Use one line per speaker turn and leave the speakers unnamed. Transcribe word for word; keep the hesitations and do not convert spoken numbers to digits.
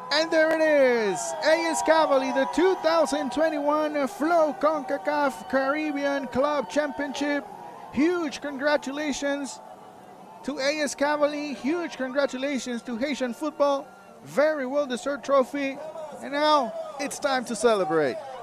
And there it is, A S Cavaly, the two thousand twenty-one Flow CONCACAF Caribbean Club Championship. Huge congratulations to A S Cavaly, huge congratulations to Haitian football. Very well deserved trophy, and now it's time to celebrate.